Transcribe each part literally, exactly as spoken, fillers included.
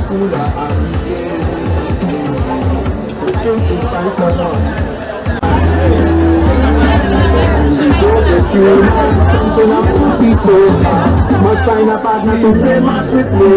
cooler and we came to find someone. Jumping up to speed so hard. Must find a partner to play match with me.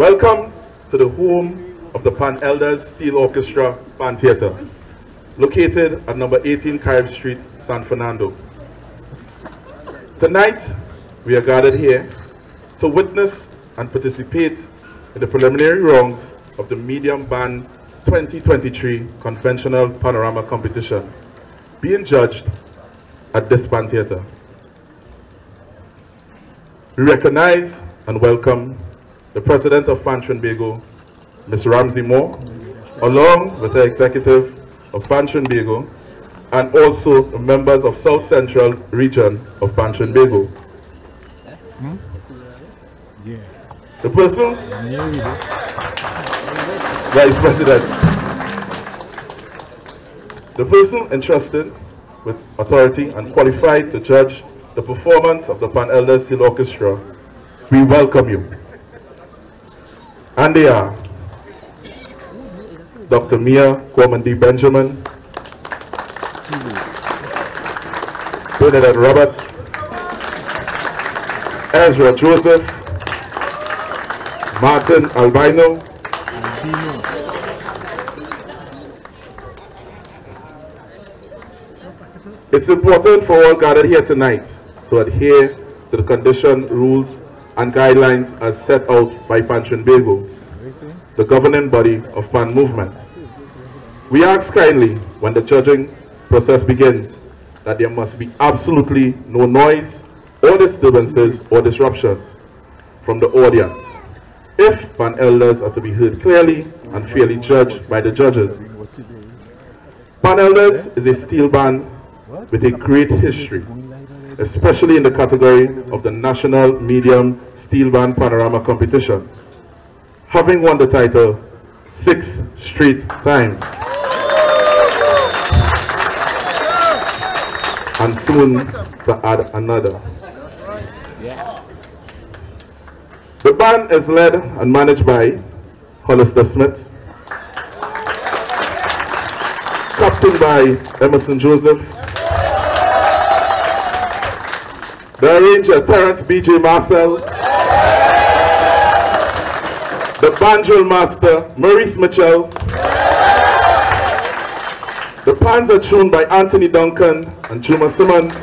Welcome to the home of the Pan Elders Steel Orchestra Pan Theatre, located at number eighteen Carib Street, San Fernando. Tonight, we are gathered here to witness and participate in the preliminary rounds of the Medium Band twenty twenty-three Conventional Panorama Competition, being judged at this Pan Theatre. We recognize and welcome the President of Pan Trinbago, Miz Ramsey Moore, along with the Executive of Pan Trinbago, and also the members of South Central Region of Pan Trinbago. Hmm? Yeah. The person, Vice President, the person entrusted with authority and qualified to judge the performance of the Pan Elders Steel Orchestra, we welcome you. And they are Doctor Mia Kwamandi Benjamin, Bernadette Roberts, Ezra Joseph, Martin Albino, it's important for all gathered here tonight to adhere to the condition, rules, and guidelines as set out by Pan Trinbago, the governing body of Pan Movement. We ask kindly, when the judging process begins, that there must be absolutely no noise or disturbances or disruptions from the audience, if Pan Elders are to be heard clearly and fairly judged by the judges. Pan Elders is a steel band with a great history, especially in the category of the National Medium Steel Band Panorama Competition, having won the title six straight times, and soon to add another. The band is led and managed by Hollis Smith, captained by Emerson Joseph, the arranger Terrence B J Marcel, the banjo master Maurice Mitchell, the pans are tuned by Anthony Duncan and Juma Simon,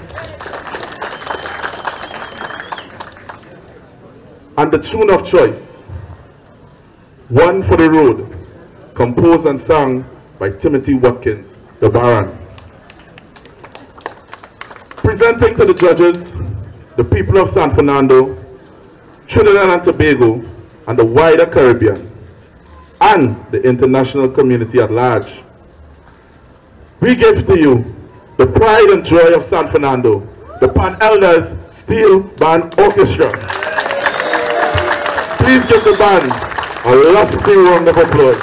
and the tune of choice, One for the Road, composed and sung by Timothy Watkins, the Baron. Presenting to the judges, the people of San Fernando, Trinidad and Tobago, and the wider Caribbean, and the international community at large. We give to you the pride and joy of San Fernando, the Pan Elders Steel Band Orchestra. Please give the band a lusty round of applause.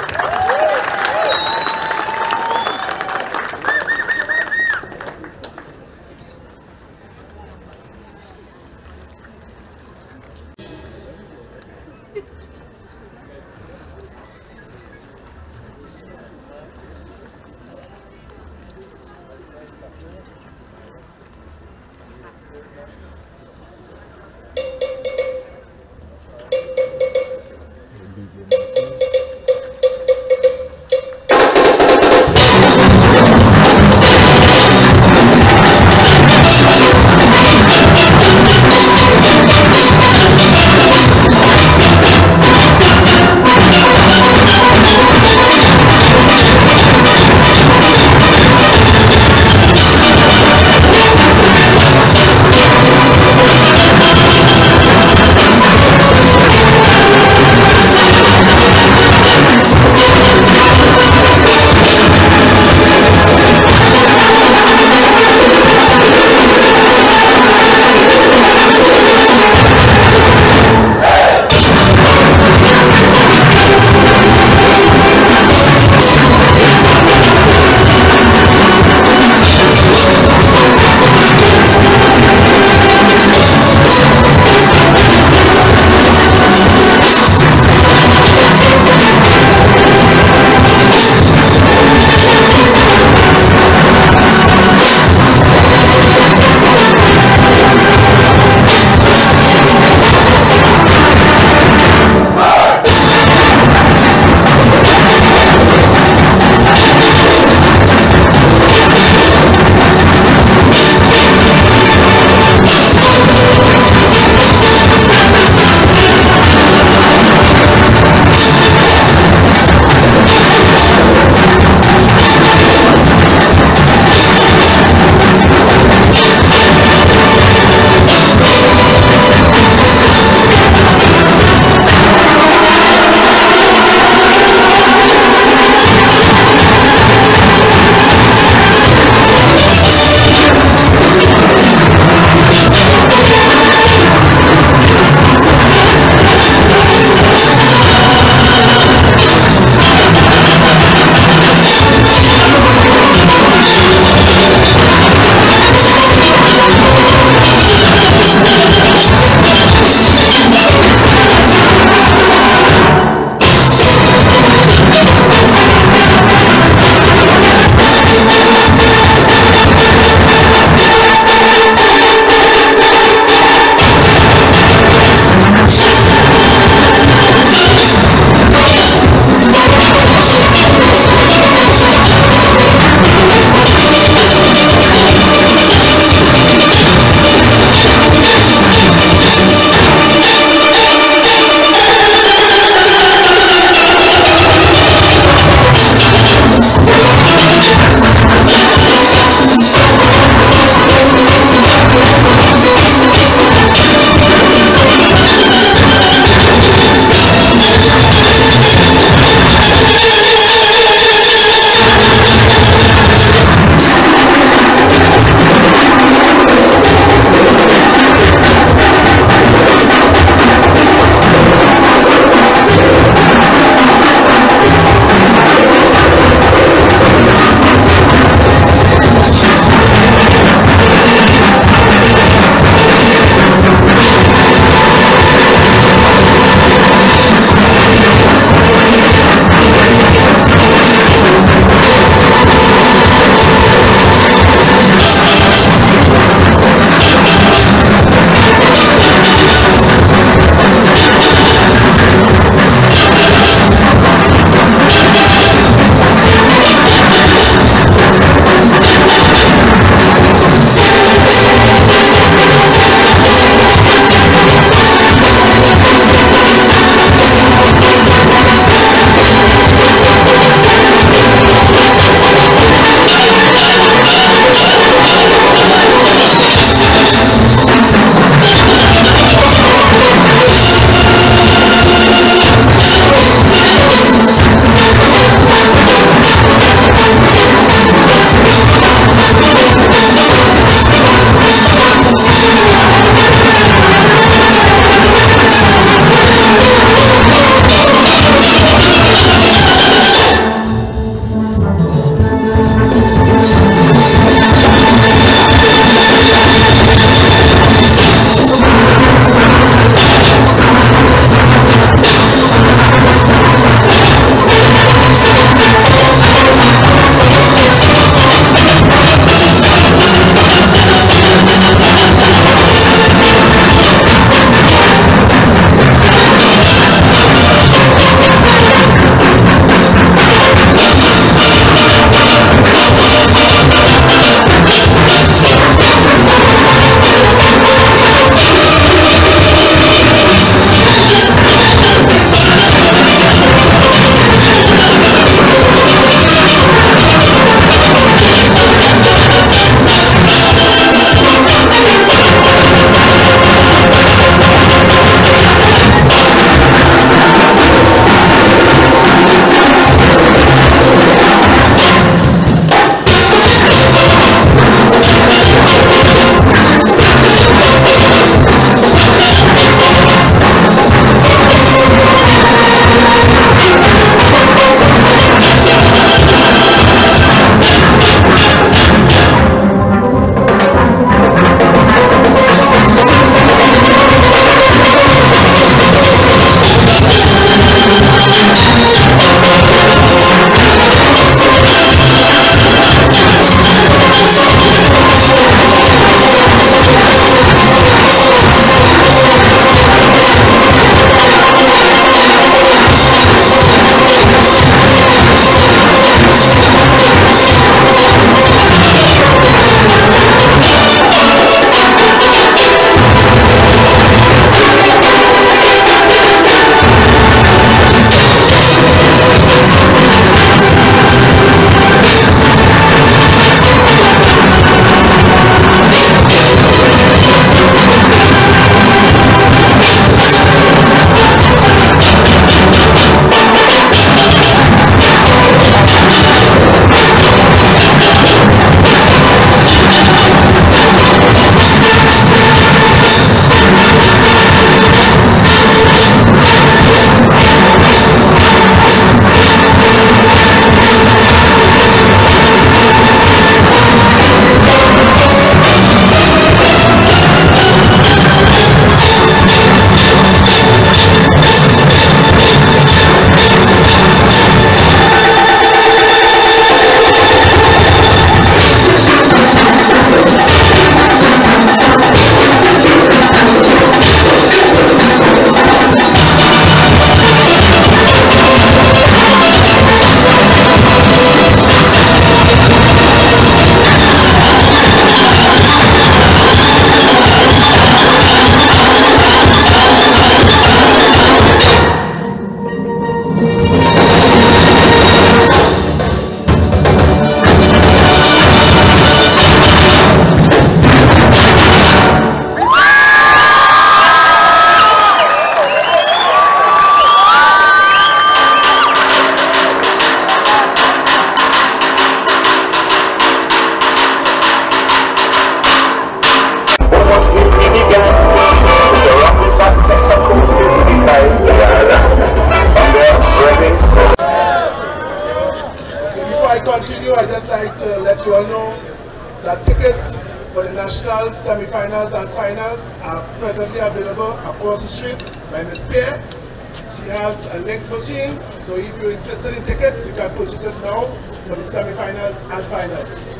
to let you all know that tickets for the national semi-finals and finals are presently available across the street by Miss Pierre. She has a links machine, so if you're interested in tickets, you can purchase it now for the semi-finals and finals.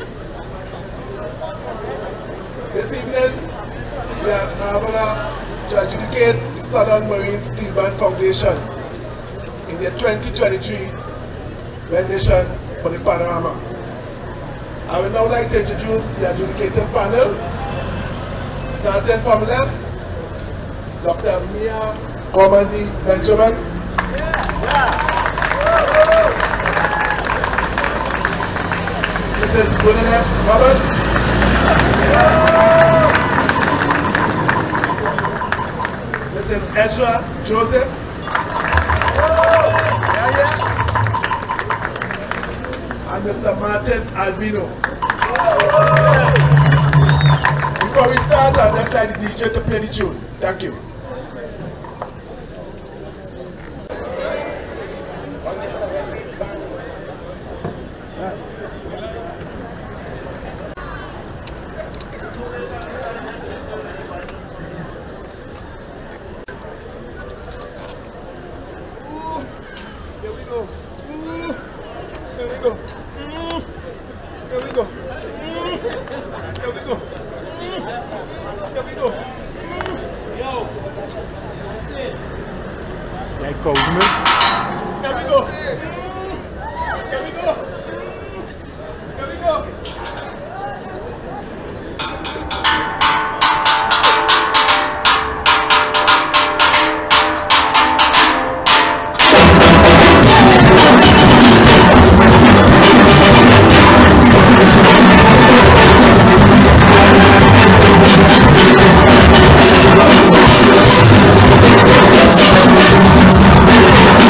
This evening, we are now going to adjudicate the Southern Marine Steel Band Foundation in the twenty twenty-three rendition for the Panorama. I would now like to introduce the adjudicating panel. Starting from left, Doctor Mia Commandy Benjamin. Missus Gwyneth Robert. Missus Ezra Joseph. And Mister Martin Albino. Before we start, I'd just like the D J to play the tune. Thank you. We'll be right back.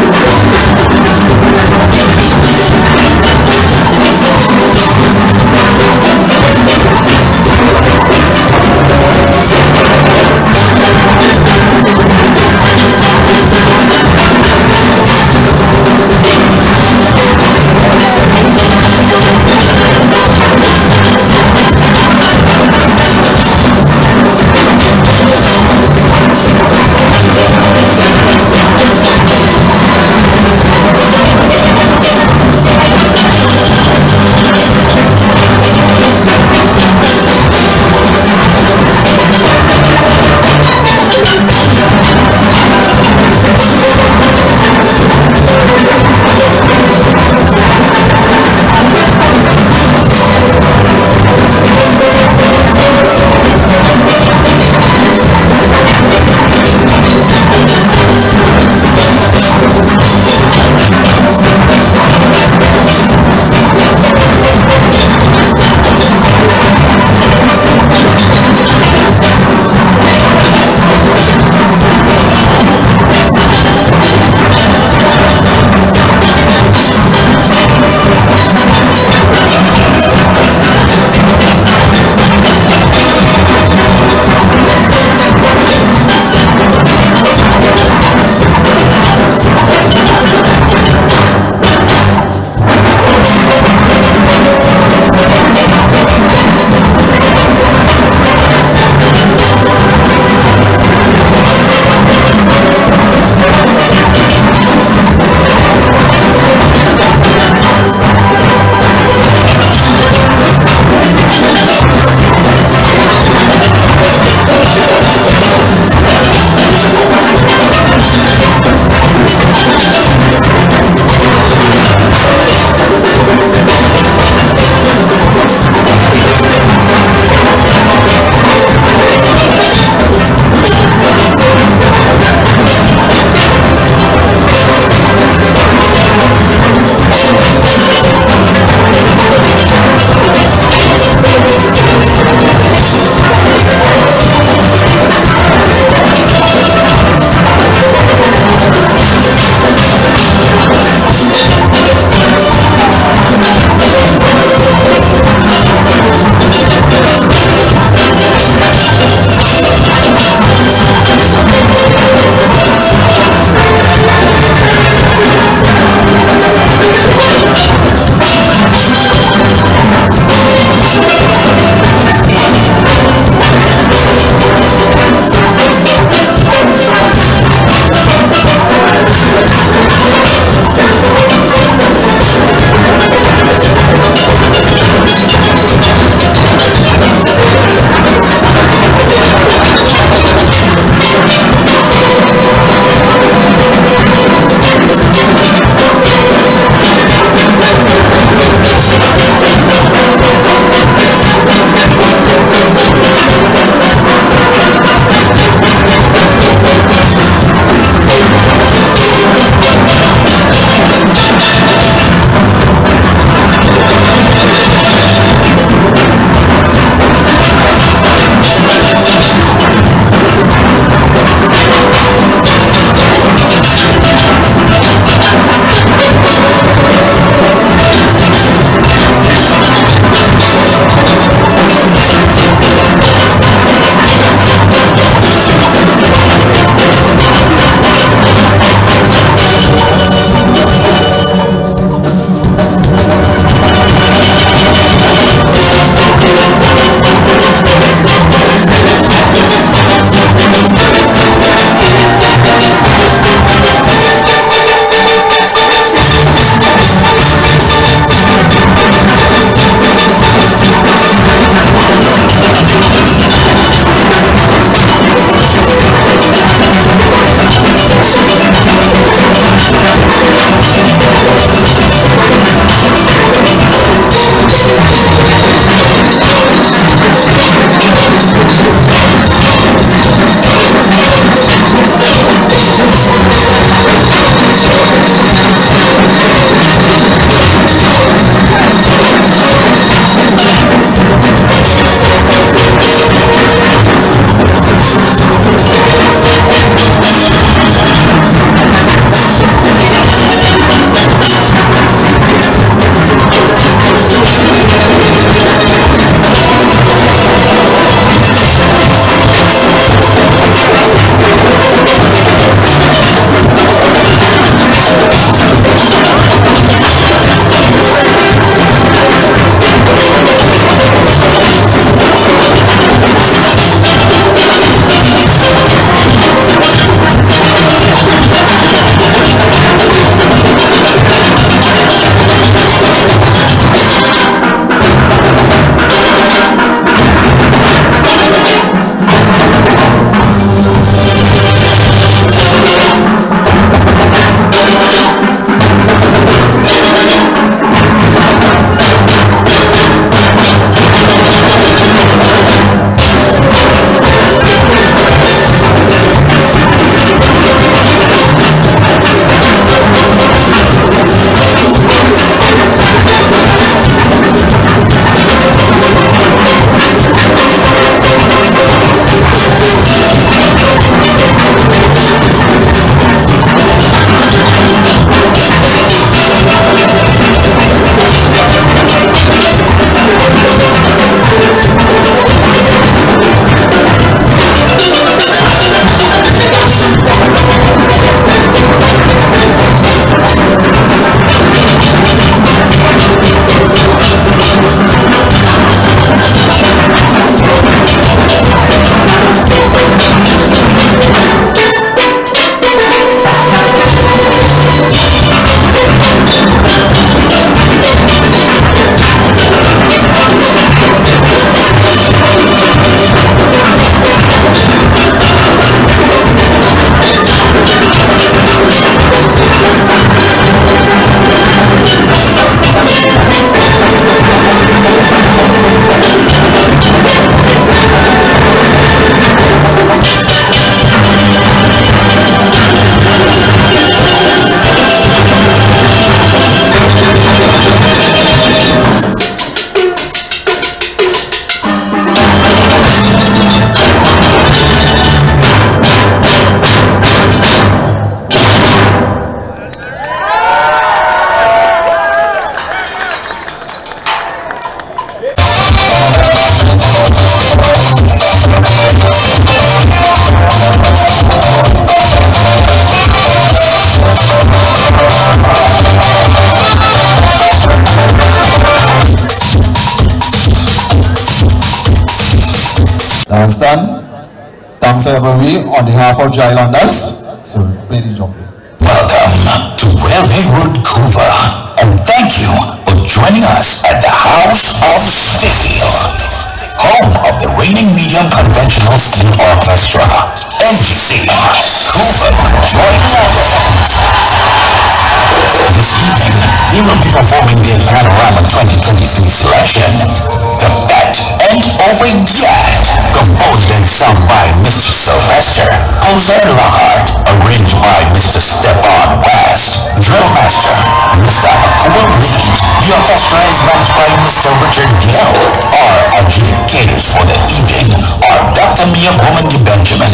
Understand? Thanks everybody on behalf of Joylanders. So play the drum. Welcome to Railway Road Couva, and thank you for joining us at the House of Steel, home of the reigning medium conventional steel orchestra, N G C, Couva Joylanders. This evening, they will be performing their Panorama twenty twenty-three selection, The Bat and Over Yet, composed and sung by Mister Sylvester Jose Lockhart, arranged by Mister Stefan West, drill master Mister Couva Reed. The orchestra is managed by Mister Richard Gill. Our adjudicators for the evening are Doctor Mia Womandy Benjamin,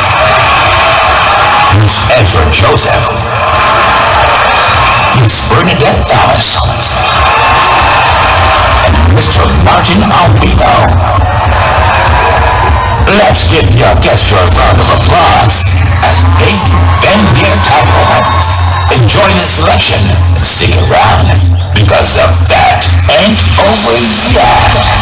Miss Ezra Joseph, Miss Bernadette Thomas, and Mister Martin Albino. Let's give the orchestra a round of applause as they defend their title. Enjoy the selection and stick around because of that ain't over yet.